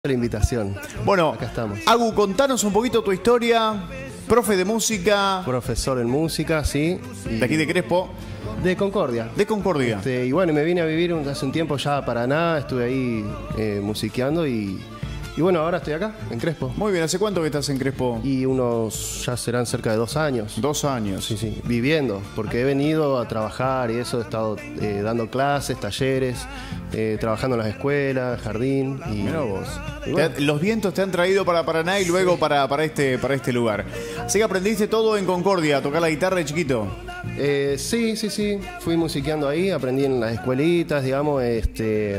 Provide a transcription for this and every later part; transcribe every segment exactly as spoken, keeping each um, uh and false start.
La invitación. Bueno, acá estamos. Agu, contanos un poquito tu historia. Profe de música. Profesor en música, sí. De aquí de Crespo. De Concordia. De Concordia. Este, y bueno, me vine a vivir hace un tiempo ya a Paraná, estuve ahí eh, musiqueando y, y bueno, ahora estoy acá, en Crespo. Muy bien, ¿hace cuánto que estás en Crespo? Y unos, ya serán cerca de dos años. Dos años. Sí, sí, viviendo, porque he venido a trabajar y eso, he estado eh, dando clases, talleres, eh, trabajando en las escuelas, jardín y... Mirá vos. Y bueno. Te, los vientos te han traído para Paraná y luego para, para, este, para este lugar. Así que aprendiste todo en Concordia, a tocar la guitarra de chiquito. Eh, sí, sí, sí. Fui musiqueando ahí, aprendí en las escuelitas, digamos, este,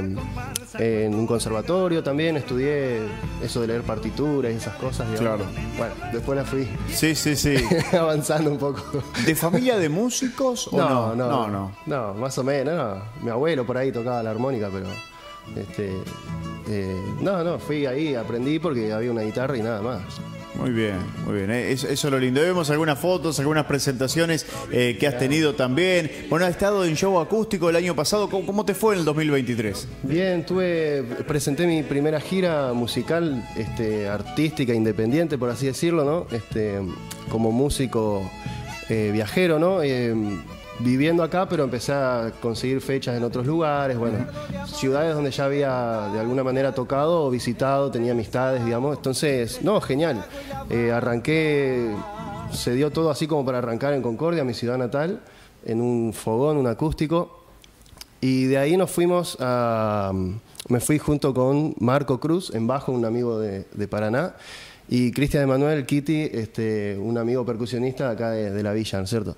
en un conservatorio también, estudié eso de leer partituras y esas cosas, digamos. Claro. Bueno, después la fui Sí, sí, sí. avanzando un poco. ¿De familia de músicos o No, no? no, No, no. no, más o menos, no. Mi abuelo por ahí tocaba la armónica, pero este, eh, no, no, fui ahí, aprendí porque había una guitarra y nada más. Muy bien, muy bien. Eh, Eso, eso es lo lindo. Vemos algunas fotos, algunas presentaciones eh, que has tenido también. Bueno, has estado en show acústico el año pasado. ¿Cómo, cómo te fue en el dos mil veintitrés? Bien, tuve, presenté mi primera gira musical, este, artística, independiente, por así decirlo, ¿no? Este, como músico eh, viajero, ¿no? Eh, viviendo acá, pero empecé a conseguir fechas en otros lugares, bueno, ciudades donde ya había de alguna manera tocado o visitado, tenía amistades, digamos. Entonces, no, genial. Eh, arranqué, se dio todo así como para arrancar en Concordia, mi ciudad natal, en un fogón, un acústico. Y de ahí nos fuimos a... Me fui junto con Marco Cruz, en bajo, un amigo de, de Paraná, y Cristian Emanuel Kitty, este, un amigo percusionista de acá de, de la villa, ¿no es cierto?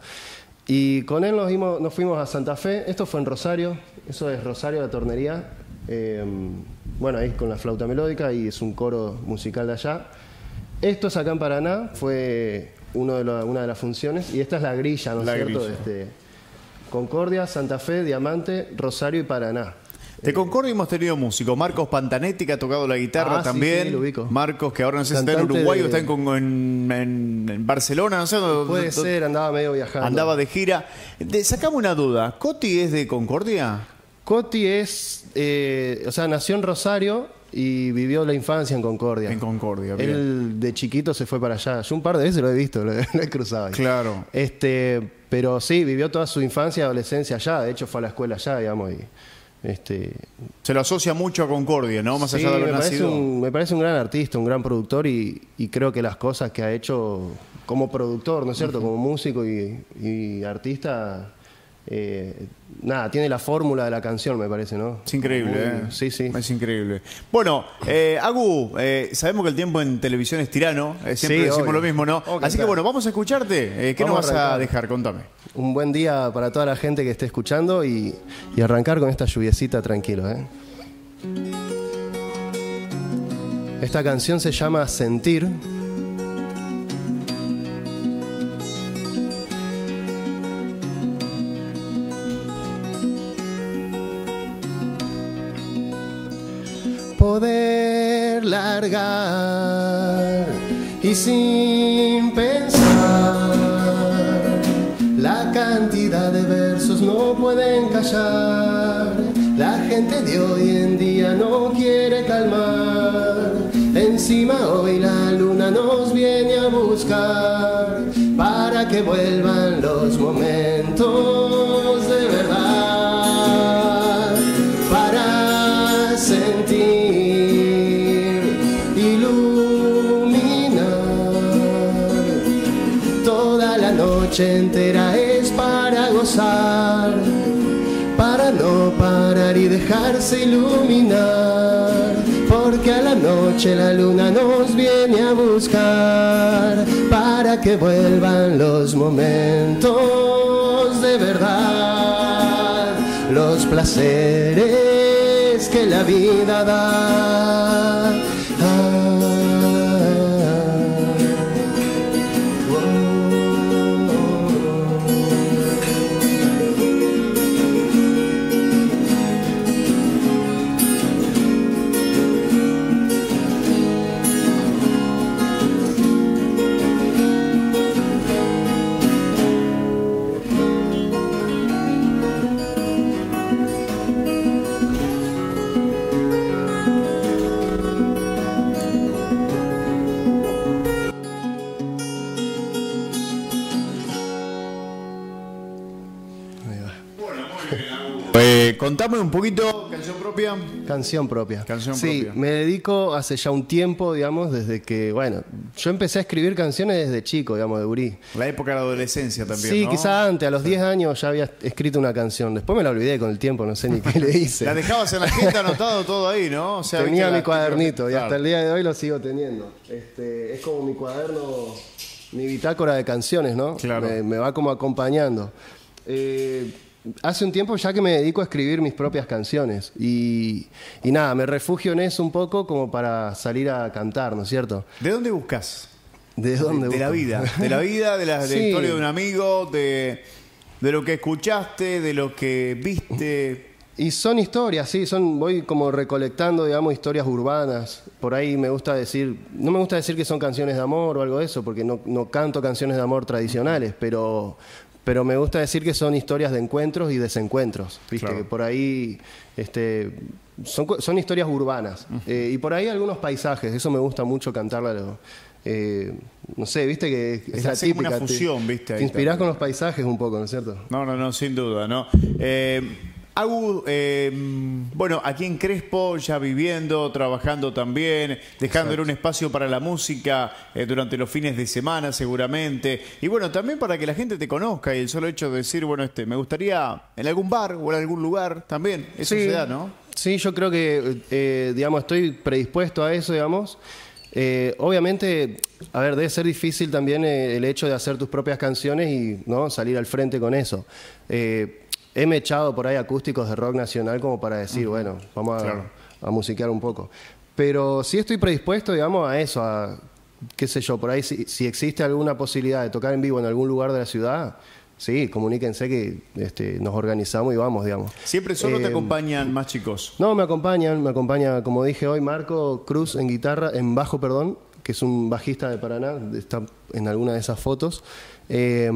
Y con él nos, dimos, nos fuimos a Santa Fe. Esto fue en Rosario, eso es Rosario, la tornería. Eh, bueno, ahí con la flauta melódica y es un coro musical de allá. Esto es acá en Paraná, fue uno de lo, una de las funciones. Y esta es la grilla, ¿no es La cierto? grilla. Este, Concordia, Santa Fe, Diamante, Rosario y Paraná. De Concordia hemos tenido músicos. Marcos Pantanetti, que ha tocado la guitarra Ah, sí, también. sí, lo ubico. Marcos, que ahora no sé si está en Cantante Uruguay o de- está en, Con- en- en- en Barcelona, no sé. Puede do- ser, andaba medio viajando. Andaba de gira. De, sacame una duda. ¿Coti es de Concordia? Coti es, eh, o sea, nació en Rosario y vivió la infancia en Concordia. En Concordia, bien. Él de chiquito se fue para allá. Yo un par de veces lo he visto, lo he, lo he cruzado ahí. Claro. Este, pero sí, vivió toda su infancia y adolescencia allá. De hecho, fue a la escuela allá, digamos. Y, este, Se lo asocia mucho a Concordia, ¿no? Más sí, allá de haber me parece, nacido. un, me parece un gran artista, un gran productor y, y creo que las cosas que ha hecho como productor, ¿no es cierto? Como músico y, y artista, eh, nada, tiene la fórmula de la canción, me parece, ¿no? Es increíble, Muy- ¿eh? Sí, sí. Es increíble. Bueno, eh, Agu, eh, sabemos que el tiempo en televisión es tirano. eh, siempre Sí, decimos obvio. lo mismo, ¿no? Obvio, Así que claro. bueno, vamos a escucharte. Eh, ¿Qué Vamos nos vas a a arrancar. dejar? Contame. Un buen día para toda la gente que esté escuchando y, y arrancar con esta lluviecita tranquilo, ¿eh? Esta canción se llama Sentir. Poder largar y sin pensar, la cantidad de versos no pueden callar. La gente de hoy en día no quiere calmar. Encima hoy la luna nos viene a buscar para que vuelvan los momentos de verdad, para sentir, iluminar. Toda la noche entera es para gozar, para no parar y dejarse iluminar, porque a la noche la luna nos viene a buscar para que vuelvan los momentos de verdad, los placeres que la vida da. Ah, oh. contame un poquito, canción propia. Canción propia. Canción sí, propia. me dedico hace ya un tiempo, digamos, desde que, bueno, yo empecé a escribir canciones desde chico, digamos, de gurí. La época de la adolescencia también, Sí, ¿no? quizá antes, a los diez años ya había escrito una canción. Después me la olvidé con el tiempo, no sé ni qué le hice. La dejabas en la agenda anotado todo ahí, ¿no? O sea, Tenía viste, mi la- cuadernito y Claro. hasta el día de hoy lo sigo teniendo. Este, es como mi cuaderno, mi bitácora de canciones, ¿no? Claro. Me, me va como acompañando. Eh, hace un tiempo ya que me dedico a escribir mis propias canciones y, y nada, me refugio en eso un poco como para salir a cantar, ¿no es cierto? ¿De dónde buscas? ¿De dónde? De la busco? vida. De la vida, de la, de la Sí. historia de un amigo, de, de lo que escuchaste, de lo que viste. Y son historias, sí, son, voy como recolectando, digamos, historias urbanas. Por ahí me gusta decir, no me gusta decir que son canciones de amor o algo de eso, porque no, no canto canciones de amor tradicionales, pero, pero me gusta decir que son historias de encuentros y desencuentros, ¿viste? Claro. Que por ahí este, son, cu- son historias urbanas. Eh, y por ahí algunos paisajes, eso me gusta mucho cantarla. lo- eh, no sé, viste que es Es la así como una típica. te- fusión, ¿viste? Ahí Te inspirás también. con los paisajes un poco, ¿no es cierto? No, no, no, sin duda, ¿no? Eh, Agu, eh, bueno, aquí en Crespo, ya viviendo, trabajando también, dejándole un espacio para la música eh, durante los fines de semana seguramente. Y bueno, también para que la gente te conozca y el solo hecho de decir, bueno, este, me gustaría en algún bar o en algún lugar también. Eso se da, ¿no? Sí, yo creo que, eh, digamos, estoy predispuesto a eso, digamos. Eh, obviamente, a ver, debe ser difícil también eh, el hecho de hacer tus propias canciones y no salir al frente con eso. Eh, he echado por ahí acústicos de rock nacional como para decir, bueno, vamos a, Claro. a musiquear un poco. Pero sí estoy predispuesto, digamos, a eso, a, qué sé yo, por ahí si, si existe alguna posibilidad de tocar en vivo en algún lugar de la ciudad, sí, comuníquense que este, nos organizamos y vamos, digamos. Siempre solo te Eh, acompañan más chicos. No, me acompañan, me acompaña, como dije hoy, Marco Cruz en guitarra, en bajo, perdón, que es un bajista de Paraná, está en alguna de esas fotos, eh,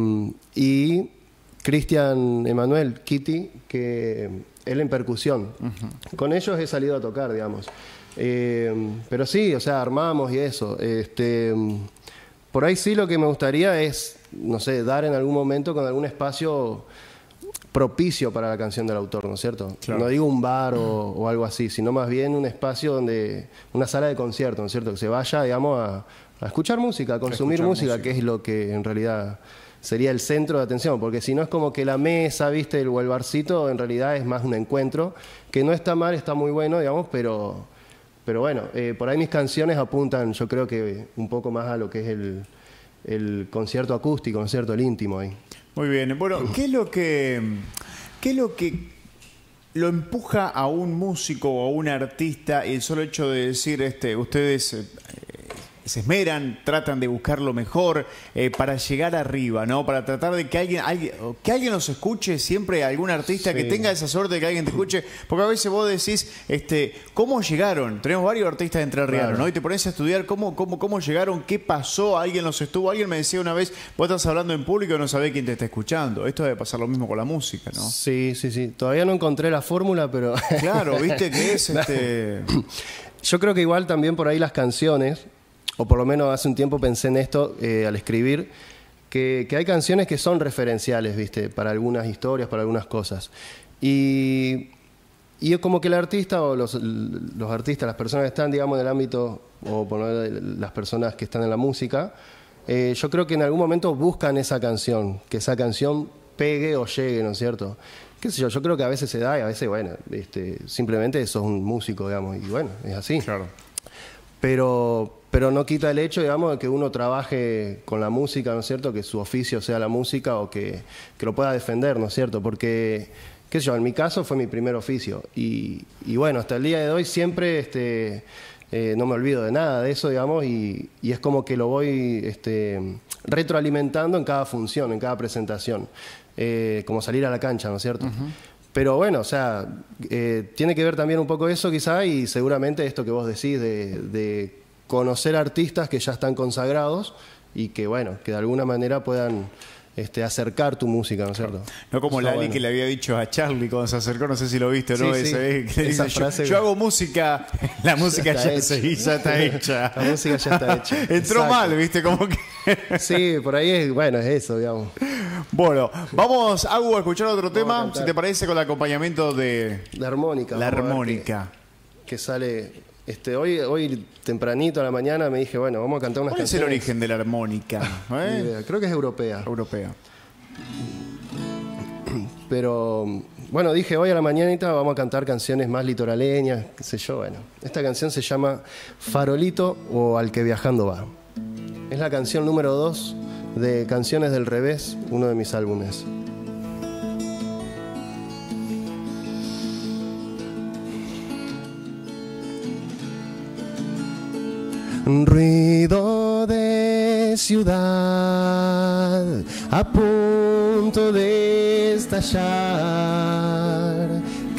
y Cristian Emanuel Kitty, que él en percusión. Con ellos he salido a tocar, digamos. Eh, pero sí, o sea, armamos y eso. Este, por ahí sí lo que me gustaría es, no sé, dar en algún momento con algún espacio propicio para la canción del autor, ¿no es cierto? Claro. No digo un bar o, o algo así, sino más bien un espacio donde, una sala de concierto, ¿no es cierto? Que se vaya, digamos, a, a escuchar música, a consumir escuchar música, música. que es lo que en realidad sería el centro de atención, porque si no es como que la mesa, viste, o el barcito, en realidad es más un encuentro, que no está mal, está muy bueno, digamos, pero, pero bueno, eh, por ahí mis canciones apuntan, yo creo que un poco más a lo que es el, el concierto acústico, ¿no es cierto? El íntimo ahí. Muy bien. Bueno, ¿qué es lo que, qué es lo que lo empuja a un músico o a un artista y el solo hecho de decir, este, ustedes eh, se esmeran, tratan de buscar lo mejor eh, para llegar arriba, ¿no? Para tratar de que alguien, alguien que alguien los escuche, siempre algún artista Sí. que tenga esa suerte de que alguien te escuche, porque a veces vos decís, este, ¿cómo llegaron? Tenemos varios artistas de Entre Ríos, Claro. ¿no? Y te pones a estudiar cómo, cómo, cómo llegaron, qué pasó, alguien los estuvo, alguien me decía una vez, vos estás hablando en público y no sabés quién te está escuchando. Esto debe pasar lo mismo con la música, ¿no? Sí, sí, sí. Todavía no encontré la fórmula, pero... Claro, viste que es este. Yo creo que igual también por ahí las canciones, o por lo menos hace un tiempo pensé en esto eh, al escribir, que, que hay canciones que son referenciales, ¿viste? Para algunas historias, para algunas cosas. Y, y es como que el artista o los, los artistas, las personas que están, digamos, en el ámbito, o por lo menos las personas que están en la música, eh, yo creo que en algún momento buscan esa canción, que esa canción pegue o llegue, ¿no es cierto? Qué sé yo, yo creo que a veces se da y a veces, bueno, este, simplemente sos un músico, digamos, y bueno, es así. Claro. Pero, pero no quita el hecho, digamos, de que uno trabaje con la música, ¿no es cierto? Que su oficio sea la música o que, que lo pueda defender, ¿no es cierto? Porque, qué sé yo, en mi caso fue mi primer oficio. Y, y bueno, hasta el día de hoy siempre este, eh, no me olvido de nada de eso, digamos, y, y es como que lo voy este, retroalimentando en cada función, en cada presentación. Eh, como salir a la cancha, ¿no es cierto? Uh-huh. Pero bueno, o sea, eh, tiene que ver también un poco eso quizá y seguramente esto que vos decís de, de conocer artistas que ya están consagrados y que bueno, que de alguna manera puedan este, acercar tu música, ¿no es cierto? No como Eso Lali bueno. que le había dicho a Charlie cuando se acercó, no sé si lo viste, ¿no? Sí, sí. Ese, eh, que Esa dice, yo, frase- yo hago música, la música ya, está se hecha. hizo, ya está hecha. La música ya está hecha. Entró Exacto. mal, ¿viste? Como que... Sí, por ahí es, bueno, es eso, digamos. Bueno, vamos, Agu, a escuchar otro tema, si te parece, con el acompañamiento de... La armónica. La armónica. Que, que sale... Este, hoy, hoy tempranito a la mañana me dije, bueno, vamos a cantar unas ¿Cuál canciones. ¿Cuál es el origen de la armónica? ¿Eh? Creo que es europea. Europea. Pero, bueno, dije, hoy a la mañanita vamos a cantar canciones más litoraleñas, qué sé yo, bueno. Esta canción se llama Farolito o Al que viajando va. Es la canción número dos de Canciones del Revés, uno de mis álbumes. Ruido de ciudad a punto de estallar.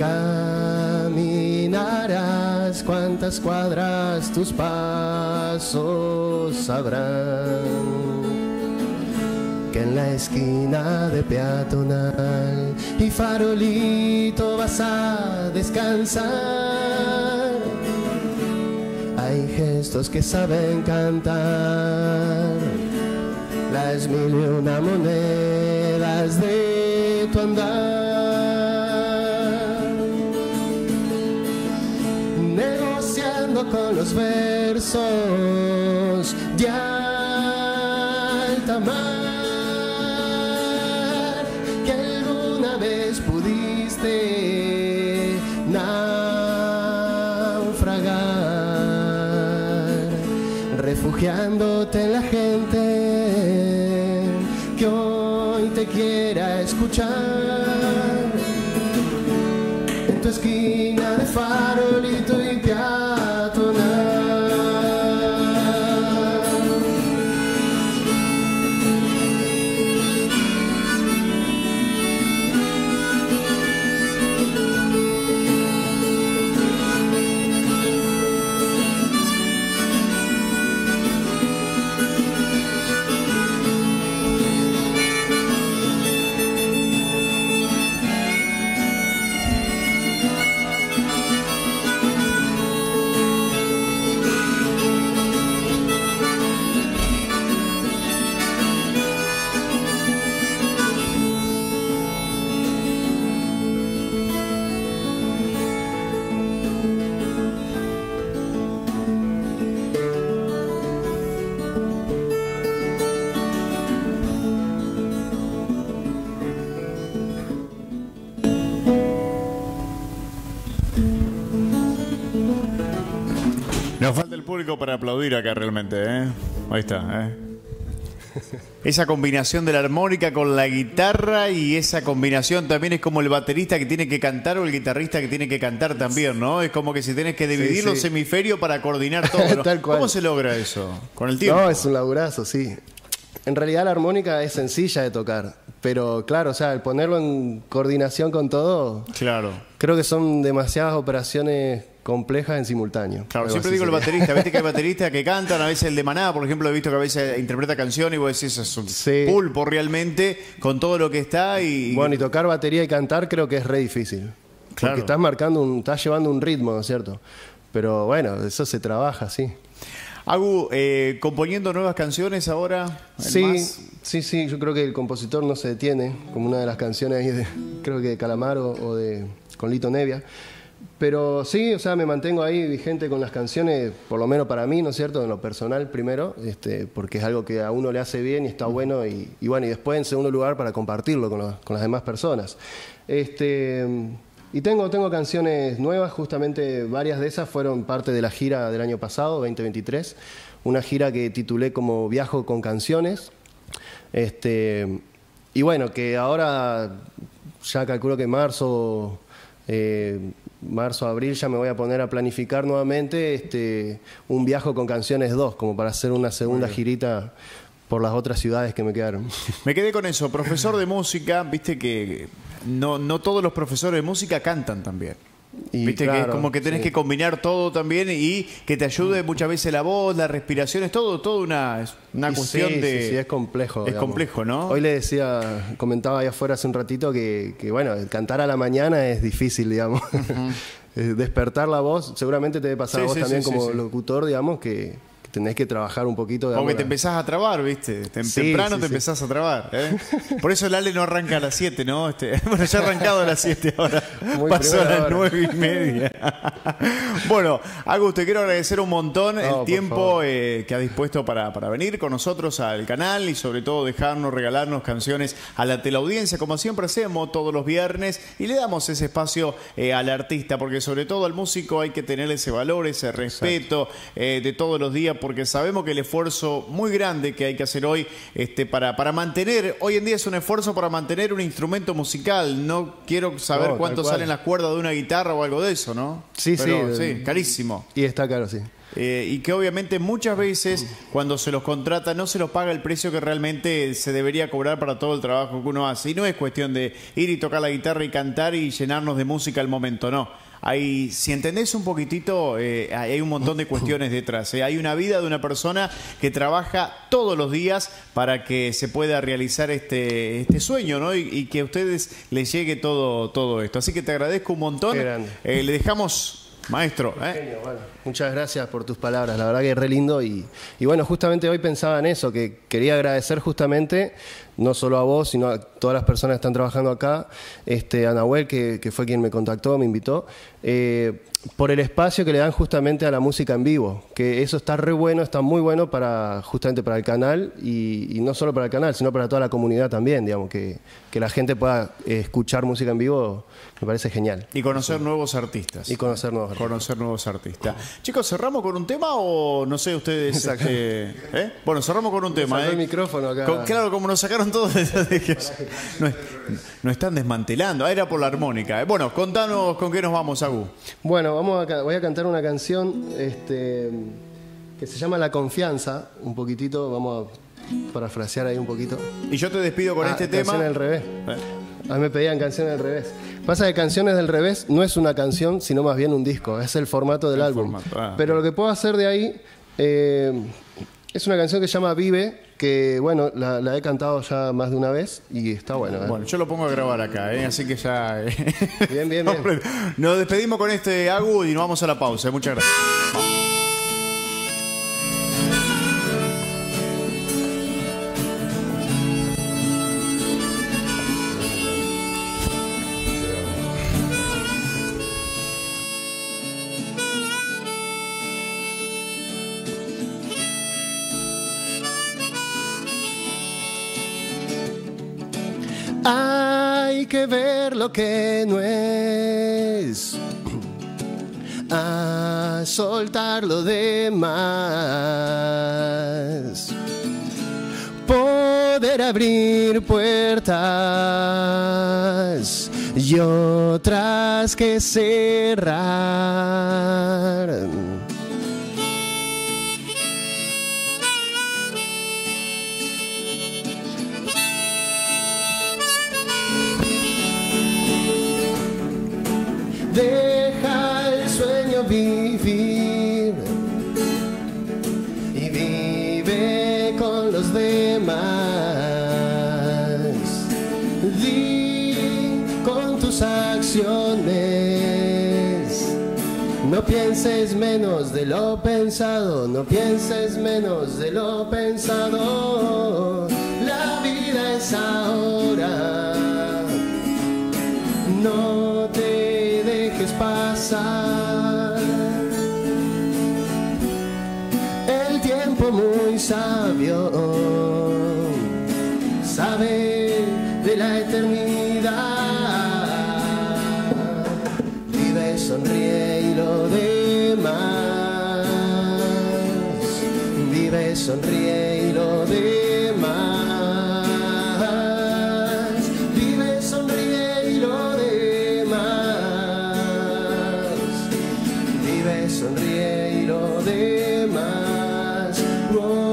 Caminarás cuantas cuadras tus pasos sabrán. Que en la esquina de peatonal y farolito vas a descansar. Hay gestos que saben cantar, las mil y una monedas de tu andar. Negociando con los versos de alta mar, que alguna vez pudiste naufragar. Refugiándote en la gente que hoy te quiera escuchar. En tu esquina de farolito y peatonal. Nos falta el público para aplaudir acá realmente, ¿eh? Ahí está, ¿eh? Esa combinación de la armónica con la guitarra y esa combinación también es como el baterista que tiene que cantar o el guitarrista que tiene que cantar también, ¿no? Es como que si tenés que dividir sí, sí. los hemisferios para coordinar todo, ¿no? Tal cual. ¿Cómo se logra eso? ¿Con el tiempo? No, es un laburazo, sí. En realidad la armónica es sencilla de tocar, pero claro, o sea, el ponerlo en coordinación con todo, claro. Creo que son demasiadas operaciones complejas en simultáneo. Claro, siempre digo sería. El baterista, viste que hay bateristas que cantan, a veces el de Maná, por ejemplo, he visto que a veces interpreta canciones y vos decís, es un sí. pulpo realmente con todo lo que está y... Bueno, y tocar batería y cantar creo que es re difícil. Claro. Porque estás marcando un, estás llevando un ritmo, ¿no es cierto? Pero bueno, eso se trabaja, sí. Agu, eh, ¿componiendo nuevas canciones ahora? Sí, más? sí, sí, yo creo que el compositor no se detiene, como una de las canciones ahí de, creo que de Calamaro o de con Lito Nevia. Pero sí, o sea, me mantengo ahí vigente con las canciones, por lo menos para mí, ¿no es cierto? En lo personal primero, este, porque es algo que a uno le hace bien y está bueno, y, y bueno, y después en segundo lugar para compartirlo con, los, con las demás personas. Este, y tengo, tengo canciones nuevas, justamente varias de esas fueron parte de la gira del año pasado, veinte veintitrés, una gira que titulé como Viajo con Canciones. Este, y bueno, que ahora ya calculo que marzo... Eh, marzo, abril ya me voy a poner a planificar nuevamente este, un viaje con canciones dos, como para hacer una segunda girita por las otras ciudades que me quedaron. Me quedé con eso, profesor de música, viste que no, no todos los profesores de música cantan también. Y viste claro, que es como que tenés sí. que combinar todo también y que te ayude muchas veces la voz, la respiración, es todo, todo una, una cuestión sí, de... Sí, sí, es complejo. Es digamos. complejo, ¿no? Hoy le decía, comentaba ahí afuera hace un ratito que, que bueno, el cantar a la mañana es difícil, digamos. Uh-huh. Despertar la voz, seguramente te debe pasar sí, a vos sí, también sí, como sí, locutor, digamos, que, tenés que trabajar un poquito. Porque te empezás a trabar, ¿viste? Tem sí, temprano sí, te sí. empezás a trabar. ¿eh? Por eso el Ale no arranca a las siete, ¿no? Este, bueno, ya ha arrancado a las siete ahora. Muy Pasó a las hora. nueve y media. Bueno, Agus, te quiero agradecer un montón No, el tiempo eh, que has dispuesto para, para venir con nosotros al canal y sobre todo dejarnos, regalarnos canciones a la teleaudiencia, como siempre hacemos todos los viernes, y le damos ese espacio eh, al artista, porque sobre todo al músico hay que tener ese valor, ese respeto eh, de todos los días, porque sabemos que el esfuerzo muy grande que hay que hacer hoy este, para, para mantener, hoy en día es un esfuerzo para mantener un instrumento musical. No quiero saber No, cuánto tal cual. salen las cuerdas de una guitarra o algo de eso, ¿no? Sí, Pero, sí. sí, carísimo. Y está caro, sí. Eh, y que obviamente muchas veces cuando se los contrata no se los paga el precio que realmente se debería cobrar para todo el trabajo que uno hace. Y no es cuestión de ir y tocar la guitarra y cantar y llenarnos de música al momento, no. Hay, si entendés un poquitito, eh, hay un montón de cuestiones detrás. ¿eh? Hay una vida de una persona que trabaja todos los días para que se pueda realizar este, este sueño, ¿no? Y, y que a ustedes les llegue todo, todo esto. Así que te agradezco un montón. Qué grande. Eh, le dejamos... Maestro, ¿eh? Genio, bueno, muchas gracias por tus palabras, la verdad que es re lindo y, y bueno, justamente hoy pensaba en eso, que quería agradecer justamente, no solo a vos, sino a todas las personas que están trabajando acá, este, a Nahuel, que, que fue quien me contactó, me invitó, eh, por el espacio que le dan justamente a la música en vivo, que eso está re bueno, está muy bueno para justamente para el canal y, y no solo para el canal, sino para toda la comunidad también, digamos, que, que la gente pueda eh, escuchar música en vivo, me parece genial. Y conocer sí. nuevos artistas. Y conocer nuevos artistas. Conocer nuevos artistas. Chicos, ¿cerramos con un tema o no sé ustedes? Este, ¿eh? Bueno, cerramos con un tema. Sacó ¿eh? el micrófono acá. Con, claro, como nos sacaron todos. Nos, nos están desmantelando. Ah, era por la armónica. ¿eh? Bueno, contanos con qué nos vamos, Agu. Bueno, vamos a, voy a cantar una canción este, que se llama La Confianza. Un poquitito, vamos a parafrasear ahí un poquito. Y yo te despido con ah, este tema. Canción al revés. ¿Eh? A mí me pedían canciones al revés. Pasa que Canciones del Revés no es una canción, sino más bien un disco. Es el formato del el álbum. Formato. Ah, Pero okay. lo que puedo hacer de ahí eh, es una canción que se llama Vive, que bueno, la, la he cantado ya más de una vez y está bueno. ¿eh? Bueno, yo lo pongo a grabar acá, ¿eh? Así que ya... Eh. Bien, bien, bien. Nos despedimos con este Agu y nos vamos a la pausa. ¿eh? Muchas gracias. Hay que ver lo que no es, a soltar lo demás, poder abrir puertas y otras que cerrar. Deja el sueño vivir y vive con los demás. Di con tus acciones. No pienses menos de lo pensado, no pienses menos de lo pensado. La vida es ahora. No te dejes pasar. El tiempo muy sabio sabe de la eternidad. Vive, sonríe y lo demás. Vive, sonríe y lo demás. Vive, sonríe y lo demás. Vive, sonríe y lo demás. Oh.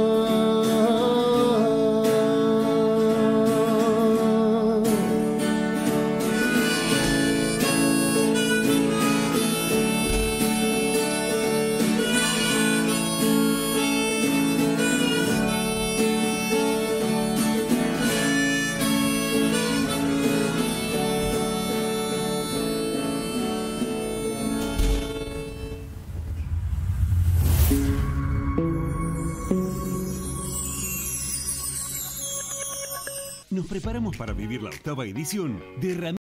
nos preparamos para vivir la octava edición de Ramírez